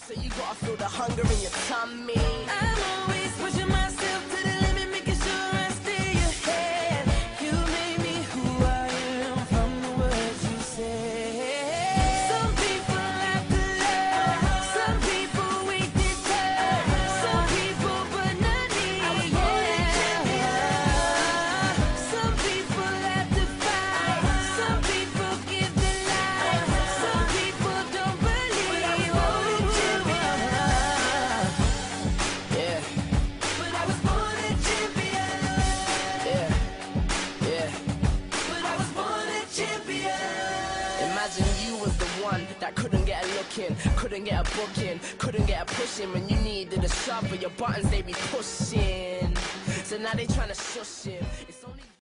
so you gotta feel the hunger in your tummy. I'm always pushing myself to the limit, making sure I stay ahead. You made me who I am from the words you said. Some people have to love, some people wait their turn, some people but not me. Yeah. Some people have to fight, some people give their life, some people don't believe what you are. Yeah, But I was born a champion. yeah, yeah. But I was born a champion. Imagine you was the one that couldn't get a look in, couldn't get a book in, couldn't get a push in when you needed a shove, but your buttons they be pushing. So now they tryna shush him. It's only